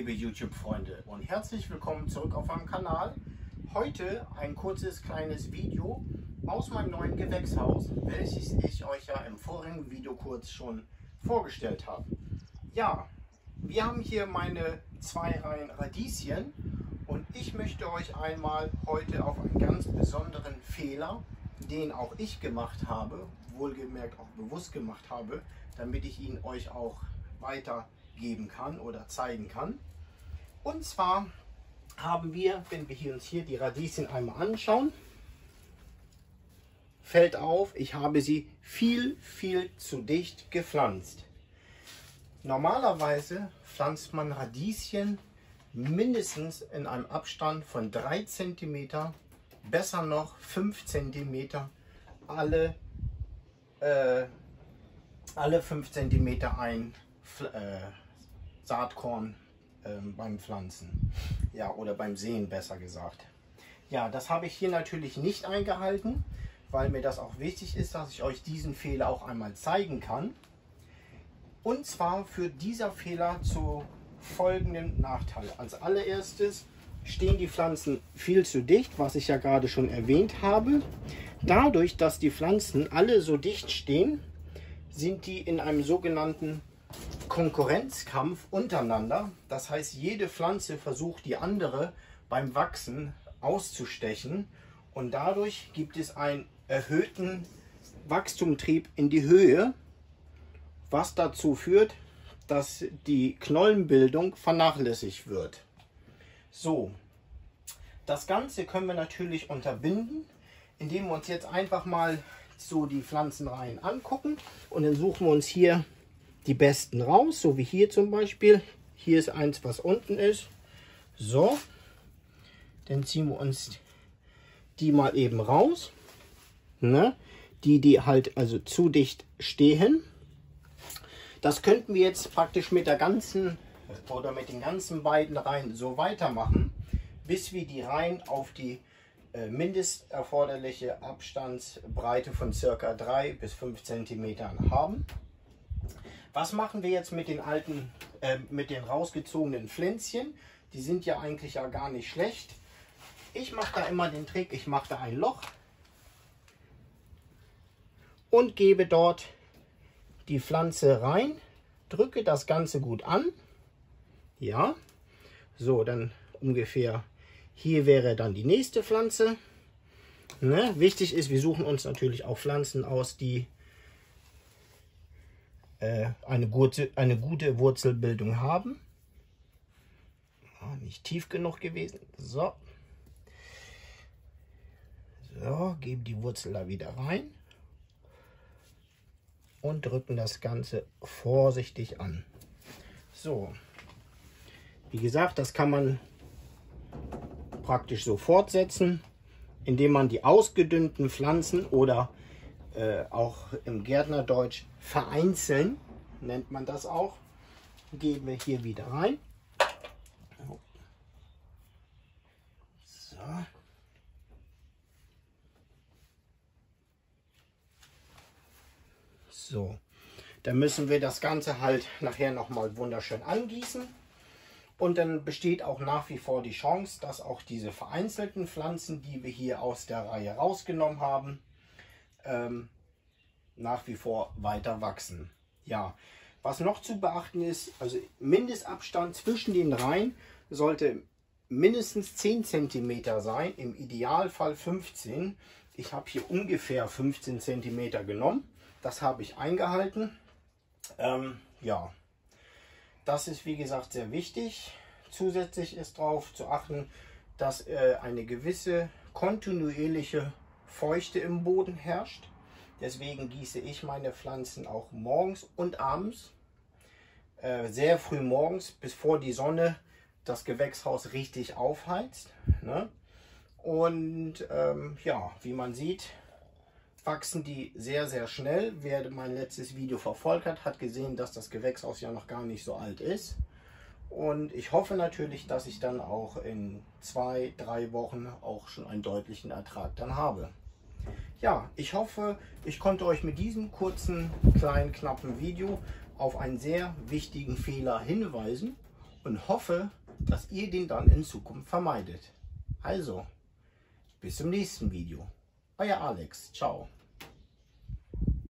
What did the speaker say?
liebe YouTube-Freunde, und herzlich willkommen zurück auf meinem Kanal. Heute ein kurzes kleines Video aus meinem neuen Gewächshaus, welches ich euch ja im vorigen Video kurz schon vorgestellt habe. Ja, wir haben hier meine 2 Reihen Radieschen und ich möchte euch einmal heute auf einen ganz besonderen Fehler, den auch ich gemacht habe, wohlgemerkt auch bewusst gemacht habe, damit ich ihn euch auch weitergeben kann oder zeigen kann. Und zwar haben wir, wenn wir uns hier die Radieschen einmal anschauen, fällt auf, ich habe sie viel zu dicht gepflanzt. Normalerweise pflanzt man Radieschen mindestens in einem Abstand von 3 cm, besser noch 5 cm, alle 5 cm ein Saatkorn beim Pflanzen, ja, oder beim Säen besser gesagt. Ja, das habe ich hier natürlich nicht eingehalten, weil mir das auch wichtig ist, dass ich euch diesen Fehler auch einmal zeigen kann. Und zwar führt dieser Fehler zu folgendem Nachteil. Als allererstes stehen die Pflanzen viel zu dicht, was ich ja gerade schon erwähnt habe. Dadurch, dass die Pflanzen alle so dicht stehen, sind die in einem sogenannten Konkurrenzkampf untereinander. Das heißt, jede Pflanze versucht die andere beim Wachsen auszustechen und dadurch gibt es einen erhöhten Wachstumstrieb in die Höhe, was dazu führt, dass die Knollenbildung vernachlässigt wird. So, das Ganze können wir natürlich unterbinden, indem wir uns jetzt einfach mal so die Pflanzenreihen angucken und dann suchen wir uns hier die besten raus, so wie hier zum Beispiel. Hier ist eins, was unten ist. So, dann ziehen wir uns die mal eben raus, ne? Die halt also zu dicht stehen. Das könnten wir jetzt praktisch mit der ganzen oder mit den ganzen beiden Reihen so weitermachen, bis wir die Reihen auf die mindest erforderliche Abstandsbreite von ca. 3 bis 5 cm haben. Was machen wir jetzt mit den alten, mit den rausgezogenen Pflänzchen? Die sind ja eigentlich ja gar nicht schlecht. Ich mache da immer den Trick, ich mache da ein Loch und gebe dort die Pflanze rein, drücke das Ganze gut an. Ja, so, dann ungefähr hier wäre dann die nächste Pflanze. Ne? Wichtig ist, wir suchen uns natürlich auch Pflanzen aus, die eine gute Wurzelbildung haben. Nicht tief genug gewesen. So. So, geben die Wurzel da wieder rein und drücken das Ganze vorsichtig an. So, wie gesagt, das kann man praktisch so fortsetzen, indem man die ausgedünnten Pflanzen oder auch im Gärtnerdeutsch vereinzeln, nennt man das auch, geben wir hier wieder rein. So. So, dann müssen wir das Ganze halt nachher nochmal wunderschön angießen. Und dann besteht auch nach wie vor die Chance, dass auch diese vereinzelten Pflanzen, die wir hier aus der Reihe rausgenommen haben, nach wie vor weiter wachsen. Ja, was noch zu beachten ist, also Mindestabstand zwischen den Reihen sollte mindestens 10 cm sein, im Idealfall 15. Ich habe hier ungefähr 15 cm genommen, das habe ich eingehalten. Ja, das ist wie gesagt sehr wichtig. Zusätzlich ist darauf zu achten, dass eine gewisse kontinuierliche Feuchte im Boden herrscht. Deswegen gieße ich meine Pflanzen auch morgens und abends, sehr früh morgens, bevor die Sonne das Gewächshaus richtig aufheizt. Ne? Und ja, wie man sieht, wachsen die sehr schnell. Wer mein letztes Video verfolgt hat, hat gesehen, dass das Gewächshaus ja noch gar nicht so alt ist. Und ich hoffe natürlich, dass ich dann auch in 2-3 Wochen auch schon einen deutlichen Ertrag dann habe. Ja, ich hoffe, ich konnte euch mit diesem kurzen, kleinen, knappen Video auf einen sehr wichtigen Fehler hinweisen und hoffe, dass ihr den dann in Zukunft vermeidet. Also, bis zum nächsten Video. Euer Alex. Ciao.